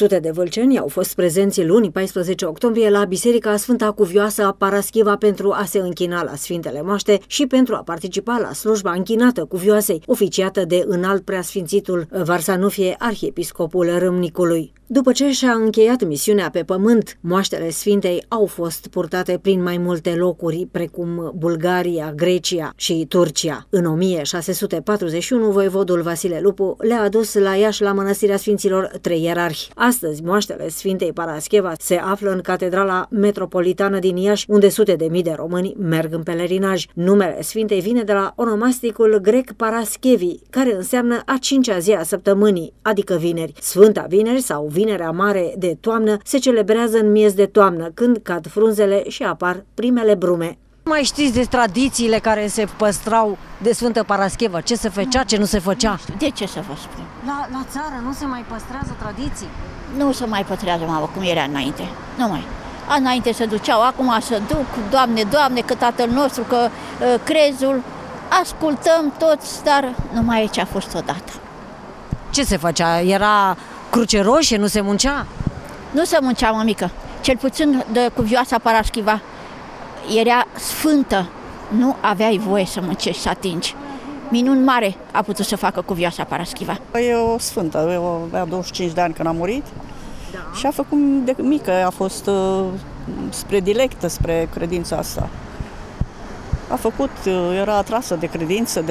Sute de vâlceni au fost prezenți luni 14 octombrie la Biserica Sfânta Cuvioasă Paraschiva pentru a se închina la Sfintele Moaște și pentru a participa la slujba închinată Cuvioasei, oficiată de înalt preasfințitul Varsanufie, arhiepiscopul Râmnicului. După ce și-a încheiat misiunea pe pământ, moaștele Sfintei au fost purtate prin mai multe locuri, precum Bulgaria, Grecia și Turcia. În 1641, voievodul Vasile Lupu le-a adus la Iași la Mănăstirea Sfinților trei ierarhi. Astăzi, moaștele Sfintei Parascheva se află în Catedrala Metropolitană din Iași, unde sute de mii de români merg în pelerinaj. Numele Sfintei vine de la onomasticul grec Paraschevi, care înseamnă a cincea zi a săptămânii, adică vineri. Sfânta Vineri sau Vinerea Mare de toamnă se celebrează în miez de toamnă, când cad frunzele și apar primele brume. Mai știți de tradițiile care se păstrau de Sfântă Parascheva? Ce se făcea, ce nu se făcea? De ce să vă spun? La țară nu se mai păstrează tradiții? Nu se mai păstrează, mamă, cum era înainte. Nu mai. Înainte se duceau, acum se duc, Doamne, Doamne, că Tatăl nostru, că crezul. Ascultăm toți, dar nu mai e ce a fost odată. Ce se făcea? Era cruce roșie, nu se muncea? Nu se muncea, mămică. Cel puțin de Cuvioasa Paraschiva era sfântă. Nu aveai voie să muncești, să atingi. Minuni mare a putut să facă Cuvioasa Paraschiva. E o sfântă, eu avea 25 de ani când a murit, da. Și a făcut de mică, a fost predilectă spre credința asta. A făcut, era atrasă de credință,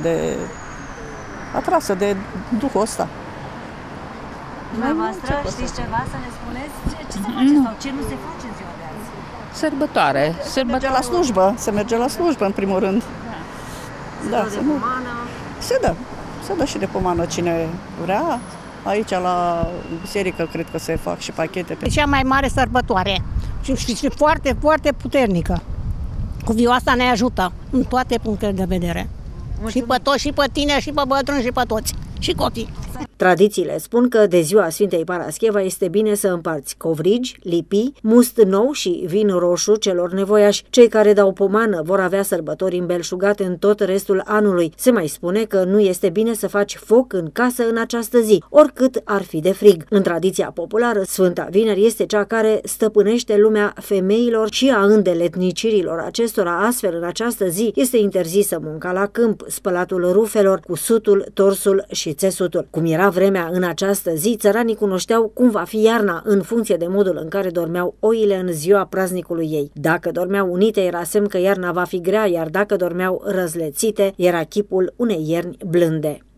atrasă de Duhul ăsta. Dumneavoastră știți ceva să ne spuneți? Ce se face sau ce nu se face în ziua de azi? Sărbătoare. Se merge la slujbă, în primul rând. Da, se dă de pomană? Se dă și de pomană cine vrea. Aici la biserică cred că se fac și pachete. E cea mai mare sărbătoare și foarte, foarte puternică. Cuvioasa ne ajută în toate punctele de vedere. Mulțumim. Și pe toți, și pe tine, și pe bătrâni, și pe toți, și copii. Tradițiile spun că de ziua Sfintei Parascheva este bine să împarți covrigi, lipii, must nou și vin roșu celor nevoiași. Cei care dau pomană vor avea sărbători îmbelșugate în tot restul anului. Se mai spune că nu este bine să faci foc în casă în această zi, oricât ar fi de frig. În tradiția populară, Sfânta Vineri este cea care stăpânește lumea femeilor și a îndeletnicirilor acestora. Astfel, în această zi este interzisă munca la câmp, spălatul rufelor, cusutul, torsul și țesutul. Cum era vremea în această zi, țăranii cunoșteau cum va fi iarna în funcție de modul în care dormeau oile în ziua praznicului ei. Dacă dormeau unite, era semn că iarna va fi grea, iar dacă dormeau răzlețite, era chipul unei ierni blânde.